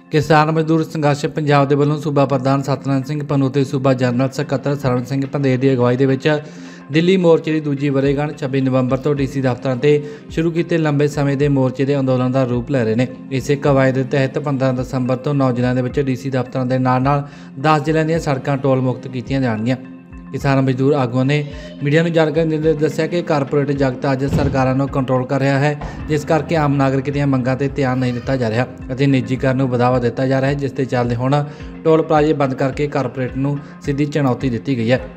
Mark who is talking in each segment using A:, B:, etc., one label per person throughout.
A: किसान मजदूर संघर्ष पंजाब के वलों सूबा प्रधान सतनाम सिंह पन्नू ते सूबा जनरल सकत्तर सरवण सिंह पंधेर की अगवाई के दिल्ली मोर्चे की दूजी वरेगढ़ 26 नवंबर तो DC दफ्तर से शुरू किए लंबे समय के मोर्चे के अंदोलन का रूप ले रहे हैं। इस कवायद के तहत 15 दसंबर तो 9 जिलों के DC दफ्तर के नाल 10 जिलों दी सड़कां टोल मुक्त कीतियां जाणगीਆਂ। किसान मजदूर आगुओं ने मीडिया को जानकारी दिंदे दस्सिया कि कारपोरेट जगत अज सरकारों को कंट्रोल कर रहा है, जिस करके आम नागरिक दी मंगां ते ध्यान नहीं दिता जा रहा और निजीकरण नूं बढ़ावा दिता जा रहा है, जिसके चलते हुण टोल प्लाजे बंद करके कारपोरेट नूं सीधी चुनौती दी गई है।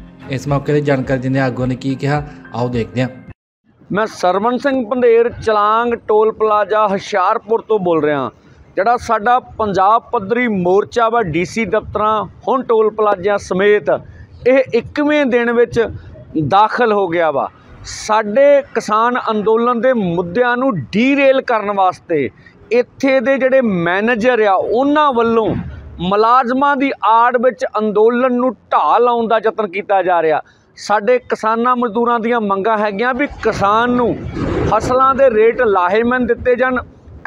A: इस मौके की जानकारी दिंदे आगुओं ने की कहा, आओ देखते हैं।
B: मैं सरवण सिंह पंधेर चलांग टोल प्लाजा हुशियारपुर तो बोल रहा। ਜਿਹੜਾ ਸਾਡਾ ਪੰਜਾਬ ਪੱਧਰੀ ਮੋਰਚਾ ਵਾ DC ਦਫ਼ਤਰਾਂ ਹੁਣ ਟੋਲ ਪਲਾਜ਼ਿਆਂ ਸਮੇਤ ਇਹ 21ਵੇਂ ਦਿਨ ਵਿੱਚ ਦਾਖਲ ਹੋ ਗਿਆ ਵਾ। ਸਾਡੇ ਕਿਸਾਨ ਅੰਦੋਲਨ ਦੇ ਮੁੱਦਿਆਂ ਨੂੰ ਡੀਰੇਲ ਕਰਨ ਵਾਸਤੇ ਇੱਥੇ ਦੇ ਜਿਹੜੇ ਮੈਨੇਜਰ ਆ ਉਹਨਾਂ ਵੱਲੋਂ ਮੁਲਾਜ਼ਮਾਂ ਦੀ ਆੜ ਵਿੱਚ ਅੰਦੋਲਨ ਨੂੰ ਢਾਹ ਲਾਉਣ ਦਾ ਯਤਨ ਕੀਤਾ ਜਾ ਰਿਹਾ। ਸਾਡੇ ਕਿਸਾਨਾਂ ਮਜ਼ਦੂਰਾਂ ਦੀਆਂ ਮੰਗਾਂ ਹੈਗੀਆਂ ਵੀ ਕਿਸਾਨ ਨੂੰ ਫਸਲਾਂ ਦੇ ਰੇਟ ਲਾਹੇਮੰਦ ਦਿੱਤੇ ਜਾਣ,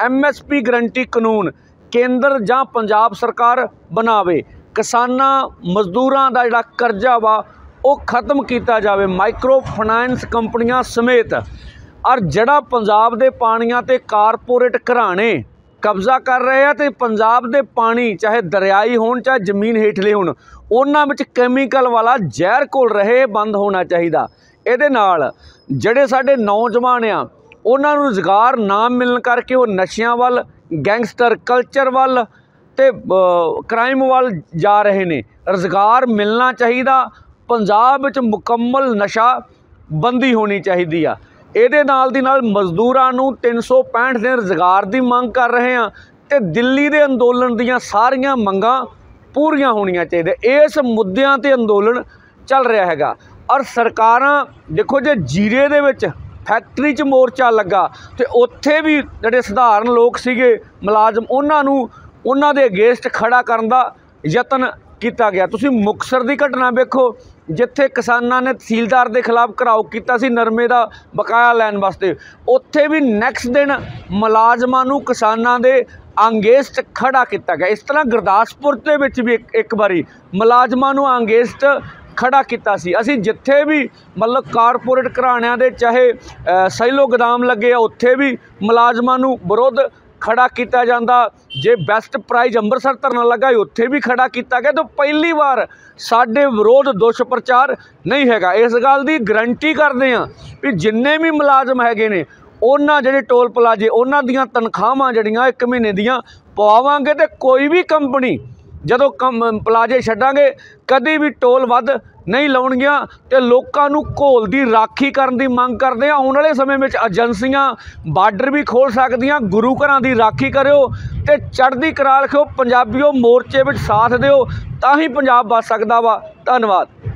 B: MSP ਗਰੰਟੀ ਕਾਨੂੰਨ ਕੇਂਦਰ ਜਾਂ ਪੰਜਾਬ ਸਰਕਾਰ ਬਣਾਵੇ, ਕਿਸਾਨਾਂ ਮਜ਼ਦੂਰਾਂ ਦਾ ਜਿਹੜਾ ਕਰਜ਼ਾ ਵਾ ਉਹ ਖਤਮ ਕੀਤਾ ਜਾਵੇ, ਮਾਈਕਰੋ ਫਾਈਨਾਂਸ ਕੰਪਨੀਆਂ ਸਮੇਤ। ਔਰ ਜਿਹੜਾ ਪੰਜਾਬ ਦੇ ਪਾਣੀਆਂ ਤੇ ਕਾਰਪੋਰੇਟ ਘਰਾਣੇ ਕਬਜ਼ਾ ਕਰ ਰਹੇ ਆ ਤੇ ਪੰਜਾਬ ਦੇ ਪਾਣੀ ਚਾਹੇ ਦਰਿਆਈ ਹੋਣ ਚਾਹੇ ਜ਼ਮੀਨ ਹੇਠਲੇ ਹੋਣ ਉਹਨਾਂ ਵਿੱਚ ਕੈਮੀਕਲ ਵਾਲਾ ਜ਼ਹਿਰ ਘੁਲ ਰਹੇ ਬੰਦ ਹੋਣਾ ਚਾਹੀਦਾ। ਇਹਦੇ ਨਾਲ ਜਿਹੜੇ ਸਾਡੇ ਨੌਜਵਾਨ ਆ ਉਹਨਾਂ ਨੂੰ ਰੁਜ਼ਗਾਰ ਨਾ ਮਿਲਣ ਕਰਕੇ ਉਹ ਨਸ਼ਿਆਂ ਵੱਲ, ਗੈਂਗਸਟਰ ਕਲਚਰ ਵੱਲ ਤੇ ਕ੍ਰਾਈਮ ਵੱਲ ਜਾ ਰਹੇ ਨੇ। ਰੁਜ਼ਗਾਰ ਮਿਲਣਾ ਚਾਹੀਦਾ, ਪੰਜਾਬ ਵਿੱਚ ਮੁਕੰਮਲ ਨਸ਼ਾ ਬੰਦੀ ਹੋਣੀ ਚਾਹੀਦੀ ਆ। ਇਹਦੇ ਨਾਲ ਦੀ ਨਾਲ ਮਜ਼ਦੂਰਾਂ ਨੂੰ 365 ਦਿਨ ਰੁਜ਼ਗਾਰ ਦੀ ਮੰਗ ਕਰ ਰਹੇ ਆ ਤੇ ਦਿੱਲੀ ਦੇ ਅੰਦੋਲਨ ਦੀਆਂ ਸਾਰੀਆਂ ਮੰਗਾਂ ਪੂਰੀਆਂ ਹੋਣੀਆਂ ਚਾਹੀਦੀਆਂ। ਇਸ ਮੁੱਦਿਆਂ ਤੇ ਅੰਦੋਲਨ ਚੱਲ ਰਿਹਾ ਹੈਗਾ। ਔਰ ਸਰਕਾਰਾਂ ਦੇਖੋ ਜੇ ਜੀਰੇ ਦੇ ਵਿੱਚ ਫੈਕਟਰੀ 'ਚ ਮੋਰਚਾ ਲੱਗਾ ਤੇ ਉੱਥੇ ਵੀ ਜਿਹੜੇ ਸਧਾਰਨ ਲੋਕ ਸੀਗੇ ਮੁਲਾਜ਼ਮ ਉਹਨਾਂ ਦੇ ਅਗੇਂਸਟ ਖੜਾ ਕਰਨ ਦਾ ਯਤਨ ਕੀਤਾ ਗਿਆ। ਤੁਸੀਂ ਮੁਕਤਸਰ ਦੀ ਘਟਨਾ ਵੇਖੋ ਜਿੱਥੇ ਕਿਸਾਨਾਂ ਨੇ ਤਹਿਸੀਲਦਾਰ ਦੇ ਖਿਲਾਫ ਘਿਰਾਓ ਕੀਤਾ ਸੀ ਨਰਮੇ ਦਾ ਬਕਾਇਆ ਲੈਣ ਵਾਸਤੇ, ਉੱਥੇ ਵੀ ਨੈਕਸਟ ਦਿਨ ਮੁਲਾਜ਼ਮਾਂ ਨੂੰ ਕਿਸਾਨਾਂ ਦੇ ਅਗੇਂਸਟ ਖੜਾ ਕੀਤਾ ਗਿਆ। ਇਸ ਤਰ੍ਹਾਂ ਗੁਰਦਾਸਪੁਰ ਦੇ ਵਿੱਚ ਵੀ ਇੱਕ ਵਾਰੀ ਮੁਲਾਜ਼ਮਾਂ ਨੂੰ ਅਗੇਂਸਟ ਖੜਾ ਕੀਤਾ ਸੀ। ਅਸੀਂ ਜਿੱਥੇ ਵੀ ਮਤਲਬ ਕਾਰਪੋਰੇਟ ਘਰਾਣਿਆਂ ਦੇ ਚਾਹੇ ਸੈਲੋ ਗੋਦਾਮ ਲੱਗੇ ਆ ਉੱਥੇ ਵੀ ਮੁਲਾਜ਼ਮਾਂ ਨੂੰ ਵਿਰੋਧ ਖੜਾ ਕੀਤਾ ਜਾਂਦਾ। ਜੇ ਬੈਸਟ ਪ੍ਰਾਈਜ਼ ਅੰਮ੍ਰਿਤਸਰ ਧਰਨਾ ਲੱਗਾ ਉੱਥੇ ਵੀ ਖੜਾ ਕੀਤਾ ਗਿਆ। ਤਾਂ ਪਹਿਲੀ ਵਾਰ ਸਾਡੇ ਵਿਰੋਧ ਦੁਸ਼ਪ੍ਰਚਾਰ ਨਹੀਂ ਹੈਗਾ। ਇਸ ਗੱਲ ਦੀ ਗਰੰਟੀ ਕਰਦੇ ਹਾਂ ਵੀ ਜਿੰਨੇ ਵੀ ਮੁਲਾਜ਼ਮ ਹੈਗੇ ਨੇ ਉਹਨਾਂ ਜਿਹੜੇ ਟੋਲ ਪਲਾਜ਼ੇ ਉਹਨਾਂ ਦੀਆਂ ਤਨਖਾਹਾਂ ਜਿਹੜੀਆਂ 1 ਮਹੀਨੇ ਦੀਆਂ ਪਵਾਵਾਂਗੇ ਤੇ ਕੋਈ ਵੀ ਕੰਪਨੀ ਜਦੋਂ ਪਲਾਜ਼ੇ ਛੱਡਾਂਗੇ ਕਦੀ ਵੀ ਟੋਲ ਵੱਧ ਨਹੀਂ ਲਾਉਣਗੀਆਂ ਤੇ ਲੋਕਾਂ ਨੂੰ ਘੋਲ ਦੀ ਰਾਖੀ ਕਰਨ ਦੀ ਮੰਗ ਕਰਦੇ ਆ। ਆਉਣ ਵਾਲੇ ਸਮੇਂ ਵਿੱਚ ਏਜੰਸੀਆਂ ਬਾਰਡਰ ਵੀ ਖੋਲ੍ਹ ਸਕਦੀਆਂ। ਗੁਰੂ ਘਰਾਂ ਦੀ ਰਾਖੀ ਕਰਿਓ ਤੇ ਚੜ੍ਹਦੀ ਕਲਾ ਰੱਖਿਓ। ਪੰਜਾਬੀਓ ਮੋਰਚੇ ਵਿੱਚ ਸਾਥ ਦਿਓ ਤਾਂ ਹੀ ਪੰਜਾਬ ਬਚ ਸਕਦਾ ਵਾ। ਧੰਨਵਾਦ।